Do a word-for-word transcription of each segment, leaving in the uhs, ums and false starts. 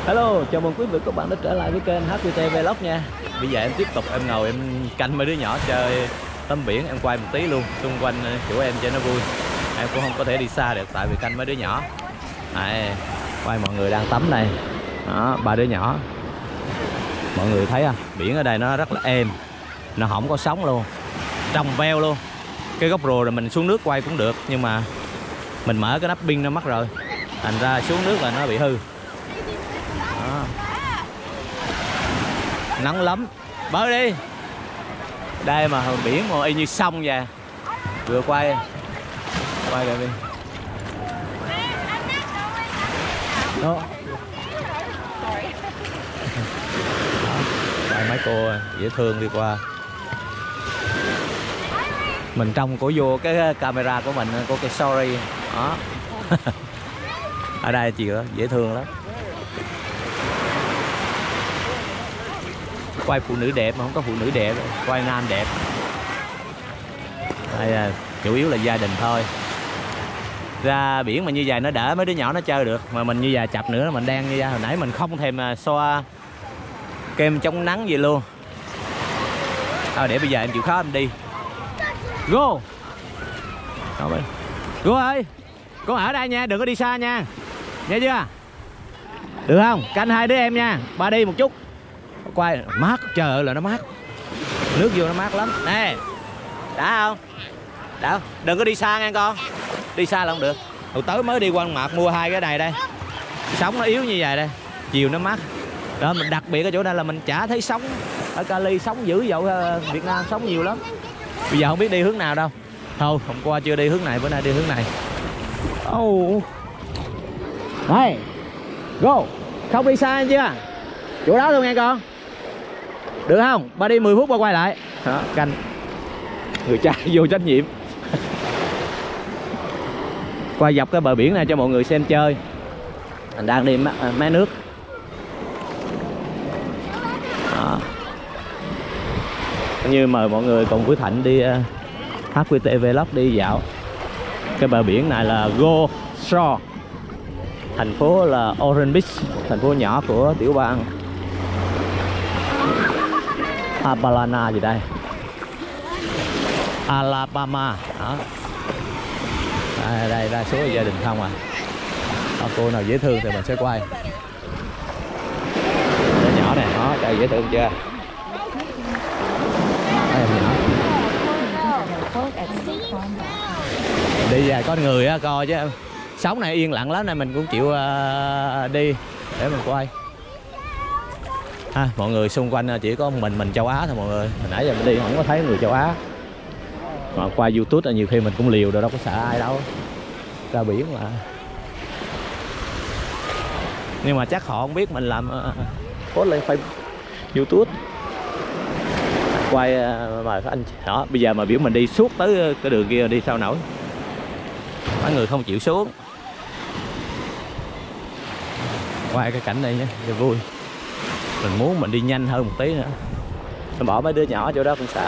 Hello, chào mừng quý vị các bạn đã trở lại với kênh hát quy tê Vlog nha. Bây giờ em tiếp tục em ngồi em canh mấy đứa nhỏ chơi tắm biển, em quay một tí luôn xung quanh chỗ em cho nó vui. Em cũng không có thể đi xa được tại vì canh mấy đứa nhỏ. Đây, quay mọi người đang tắm này. Đó, ba đứa nhỏ. Mọi người thấy không? Biển ở đây nó rất là êm, nó không có sóng luôn, trong veo luôn. Cái góc rùa rồi mình xuống nước quay cũng được, nhưng mà mình mở cái nắp pin nó mất rồi, thành ra xuống nước là nó bị hư. Đó. Nắng lắm, bơi đi. Đây mà biển mà y như sông vậy. Vừa quay quay rồi đi. Đó. Đây mấy cô dễ thương đi qua. Mình trong cổ vô cái camera của mình, có cái sorry đó. Ở đây chị đó, dễ thương lắm. Quay phụ nữ đẹp mà không có phụ nữ đẹp, quay nam đẹp. Đây là chủ yếu là gia đình thôi. Ra biển mà như vậy nó đỡ mấy đứa nhỏ nó chơi được, mà mình như vậy chập nữa mình đang như vậy. Hồi nãy mình không thèm xoa kem chống nắng gì luôn. Thôi để bây giờ em chịu khó em đi. Go. Go ơi, con ở đây nha, đừng có đi xa nha, nghe chưa? Được không? Canh hai đứa em nha. Ba đi một chút. Quay mát, trời ơi là nó mát. Nước vô nó mát lắm. Nè, đã không? Đã không? Đừng có đi xa nha con. Đi xa là không được. Hồi tới mới đi Quang Mạc mua hai cái này đây. Sóng nó yếu như vậy đây, chiều nó mát. Đó, mình đặc biệt ở chỗ đây là mình chả thấy sóng. Ở Cali sóng dữ dội, Việt Nam sóng nhiều lắm. Bây giờ không biết đi hướng nào đâu. Thôi, hôm qua chưa đi hướng này, bữa nay đi hướng này. Oh. Đây. Go. Không đi xa chưa? Chỗ đó luôn nghe con. Được không? Ba đi mười phút ba quay lại. Đó, canh. Người cha vô trách nhiệm. Quay dọc cái bờ biển này cho mọi người xem chơi. Mình đang đi mé nước. Đó. Như mời mọi người cùng với Thạnh đi uh, hát quy tê Vlog đi dạo. Cái bờ biển này là Go Shore. Thành phố là Orange Beach, thành phố nhỏ của tiểu bang Alabama gì đây, Alabama. Đó. Đây, đây đa số là gia đình không à. Đó, cô nào dễ thương thì mình sẽ quay. Đứa nhỏ này, đó, trời dễ thương chưa? Đây, em nhỏ. Đi về có người á coi chứ. Sóng này yên lặng lắm nên mình cũng chịu uh, đi để mình quay. À, mọi người xung quanh chỉ có mình mình châu Á thôi mọi người. Hồi nãy giờ mình đi không có thấy người châu Á. Mà qua YouTube là nhiều khi mình cũng liều đâu, đâu có sợ ai đâu. Ra biển mà. Nhưng mà chắc họ không biết mình làm uh, post lên Facebook, YouTube. Quay uh, mà anh đó, bây giờ mà biểu mình đi suốt tới cái đường kia đi sao nổi. Mấy người không chịu xuống. Quay cái cảnh này nhé, cho vui. Mình muốn mình đi nhanh hơn một tí nữa. Mình bỏ mấy đứa nhỏ chỗ đó cũng sợ.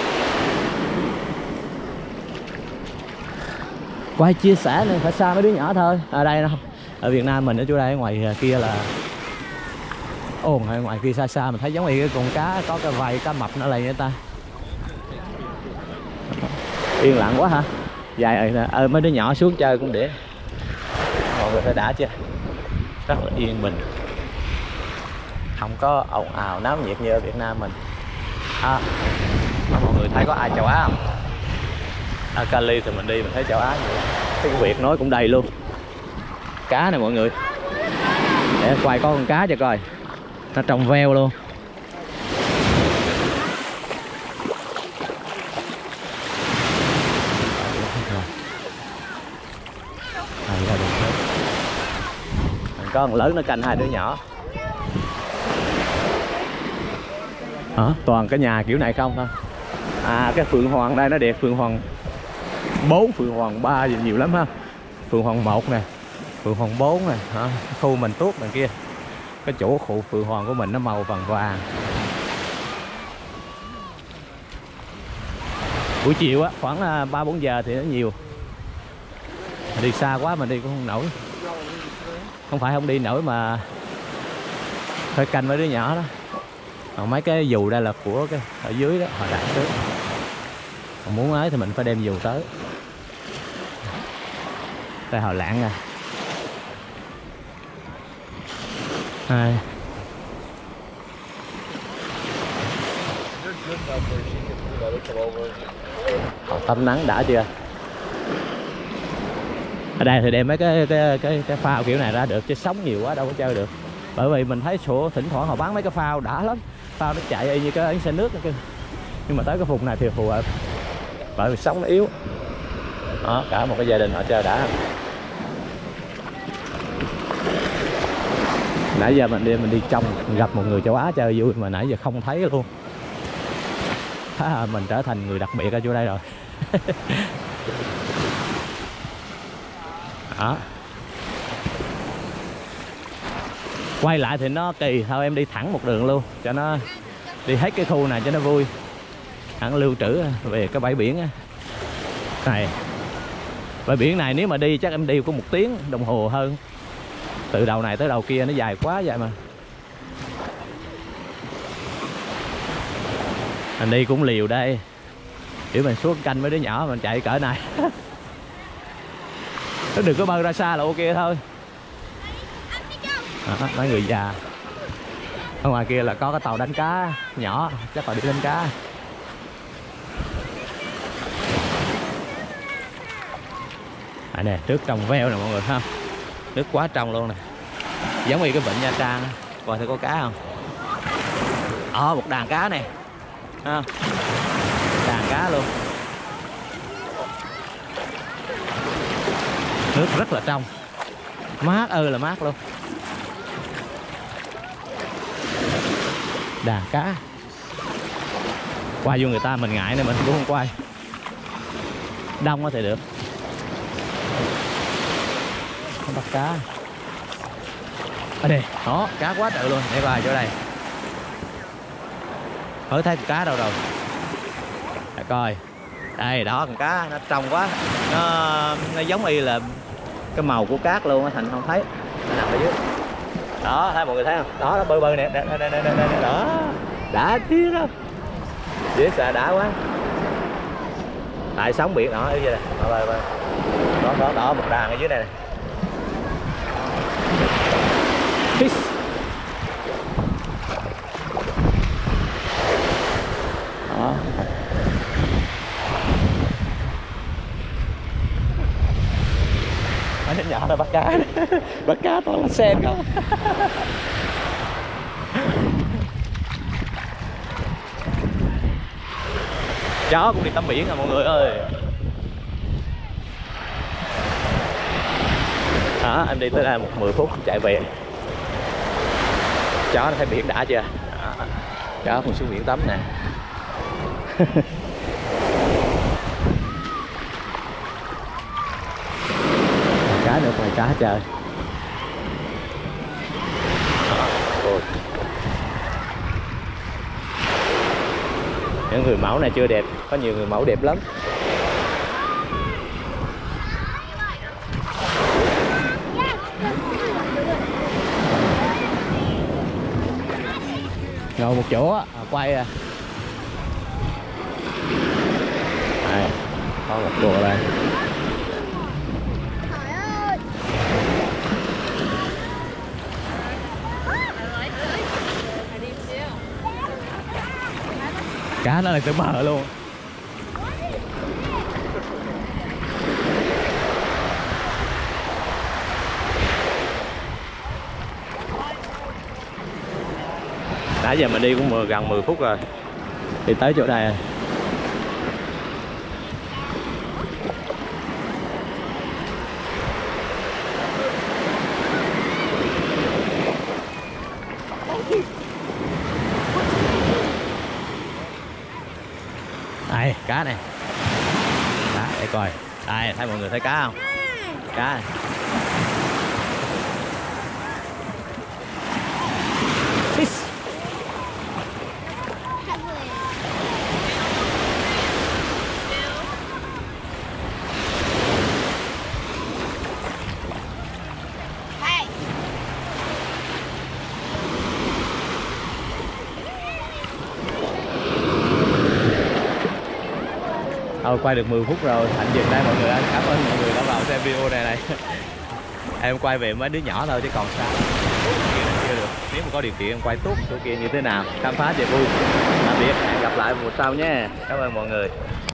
Quay chia sẻ nên phải xa mấy đứa nhỏ thôi. Ở đây đâu, ở Việt Nam mình ở chỗ đây, ở ngoài kia là ồn, ở ngoài kia xa xa mình thấy giống như cái con cá có cái vầy cá mập nó lầy người ta. Yên lặng quá hả? Dài ơi, ờ, mấy đứa nhỏ xuống chơi cũng để mọi người thấy đã chưa, rất là yên bình, không có ồn ào náo nhiệt như ở Việt Nam mình. À, mọi người thấy có ai châu Á không? Ở Cali thì mình đi mình thấy châu Á nhiều lắm. Tiếng Việt nói cũng đầy luôn. Cá này mọi người, để quay có con cá cho coi, nó trong veo luôn. Có con lớn nó canh hai đứa nhỏ. Hả? Toàn cái nhà kiểu này không thôi. À, cái Phượng Hoàng đây nó đẹp. Phượng Hoàng bốn, Phượng Hoàng ba gì nhiều lắm ha. Phượng Hoàng một nè, Phượng Hoàng bốn nè. Hả? Khu mình tuốt đằng kia. Cái chỗ khu Phượng Hoàng của mình nó màu vàng vàng. Buổi chiều á, khoảng ba bốn giờ thì nó nhiều. Đi xa quá mình đi cũng không nổi. Không phải không đi nổi mà Thôi canh mấy đứa nhỏ đó. Còn mấy cái dù đây là của cái ở dưới đó, họ đặt trước. Còn muốn ấy thì mình phải đem dù tới. Đây họ lạng nè. Hai. Họ tắm nắng đã chưa? Ở đây thì đem mấy cái cái cái cái phao kiểu này ra được, chứ sóng nhiều quá đâu có chơi được. Bởi vì mình thấy chỗ thỉnh thoảng họ bán mấy cái phao đã lắm, phao nó chạy y như cái bánh xe nước đó kìa. Nhưng mà tới cái vùng này thì phù hợp, bởi vì sóng nó yếu. Đó, cả một cái gia đình họ chơi đã. Nãy giờ mình đi mình đi trong mình gặp một người châu Á chơi vui mà nãy giờ không thấy luôn. À, mình trở thành người đặc biệt ở chỗ đây rồi. Đó. Quay lại thì nó kỳ, thôi em đi thẳng một đường luôn cho nó đi hết cái khu này cho nó vui. Hẳn lưu trữ về cái bãi biển này. Bãi biển này nếu mà đi chắc em đi có một tiếng đồng hồ hơn. Từ đầu này tới đầu kia nó dài quá vậy mà. Anh đi cũng liều đây. Kiểu mình xuống canh mấy đứa nhỏ mình chạy cỡ này. Nó đừng có bơi ra xa là ok thôi. Đó, mấy người già. Ở ngoài kia là có cái tàu đánh cá nhỏ, chắc là đi đánh cá. À nè, trước trong veo nè mọi người ha. Nước quá trong luôn nè. Giống như cái vịnh Nha Trang. Coi thử có cá không? Ờ, một đàn cá nè. Ha. Đàn cá luôn. Nước rất là trong. Mát ơi là mát luôn. Đàn cá. Quay vô người ta mình ngại nên mình cũng không quay. Đông thì được. Nó bắt cá. Ở đây, đó, cá quá trời luôn. Để coi chỗ đây. Mới thấy con cá đâu rồi. Để coi. Đây, đó con cá nó trong quá. Nó nó giống y là cái màu của cát luôn á, Thành không thấy. Nó nằm ở dưới. Đó, thấy mọi người thấy không? Đó, nó bơi bơi nè, đây, đây, đây, đây, đây, đó. Đã thiết đó. Dễ sợ đã quá. Tại sóng biển đó, ở dưới này. Đó, đó, đó, đó, một đàn ở dưới này nè. Đó. Mấy đứa nhỏ nó bắt cá. Bắt cá toàn là sen không. Chó cũng đi tắm biển à mọi người ơi. Đó, em đi tới đây một mười phút chạy về. Chó nó thấy biển đã chưa? Đó. Chó còn xuống biển tắm nè. Cá nữa, ngoài cá trời. Ôi. Những người mẫu này chưa đẹp, có nhiều người mẫu đẹp lắm. Ngồi một chỗ á, quay à. Đây, có một cô đây. Cá nó là tới bờ luôn. Nãy giờ mình đi cũng gần mười phút rồi. Đi tới chỗ đây rồi. Đây, cá này. Cá, để coi. Đây, thấy mọi người thấy cá không? Cá này. Fish. Thôi quay được mười phút rồi, Hạnh dừng đây mọi người ơi. Cảm ơn mọi người đã vào xem video này này. Em quay về mấy đứa nhỏ thôi chứ còn sao. Kia này chưa được. Nếu mà có điều kiện em quay tốt chỗ kia như thế nào, khám phá về vui. Tạm biệt, hẹn gặp lại mùa sau nhé. Cảm ơn mọi người.